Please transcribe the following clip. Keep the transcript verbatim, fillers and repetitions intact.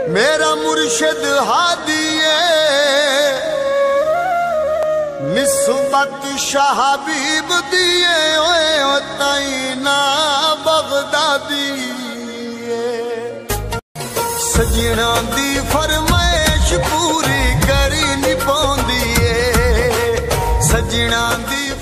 मेरा मुर्शिद हादिए निस्बत शाहबीब दिए ओए तैना बगदादी सजना दी फरमाइश पूरी करी नहीं पाउंदी सजना दी